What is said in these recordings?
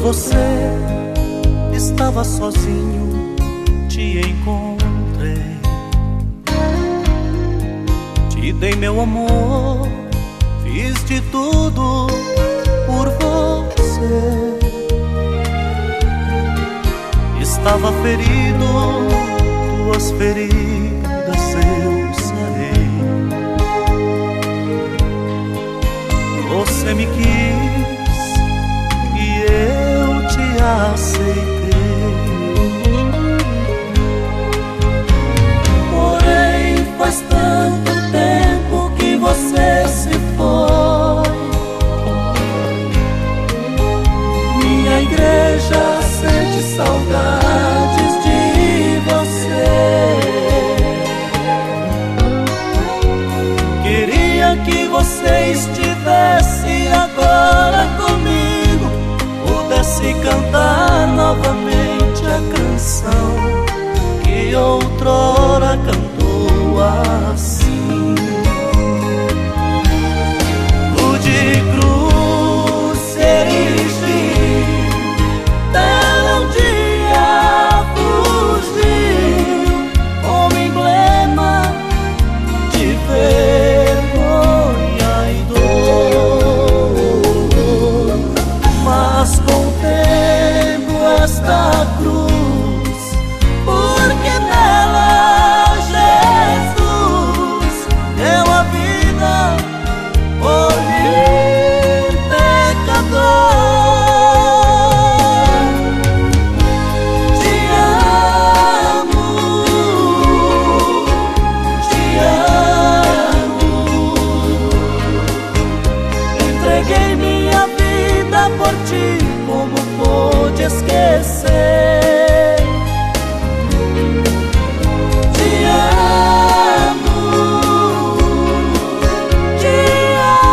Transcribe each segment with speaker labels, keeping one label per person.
Speaker 1: você estava sozinho, te encontrei. Te dei meu amor, fiz de tudo por você. Estava ferido, tuas feridas eu sarei. Você me quis e eu te aceitei. Porém faz tanto tempo que você se foi. Minha igreja sente saudades de você. Queria que você estivesse agora comigo, pudesse cantar novamente a canção que outrora cantou assim. Pude cruz erigir, dela um dia fugiu, como emblema de vergonha e dor. Mas contemplo esta cruz, porque nela Jesus deu a vida por mim, pecador. Te amo, te amo. Entreguei minha vida por ti, como pôde esquecer? Te amo, te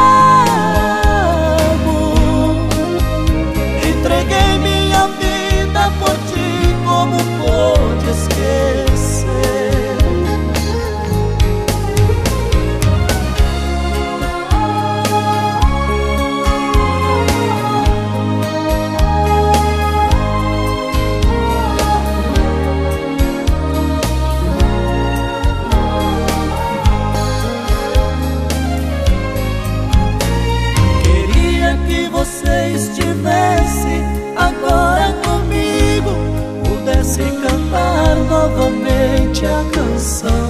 Speaker 1: amo. Entreguei minha vida por ti, como pôde esquecer? Queria que você estivesse agora comigo, pudesse cantar novamente a canção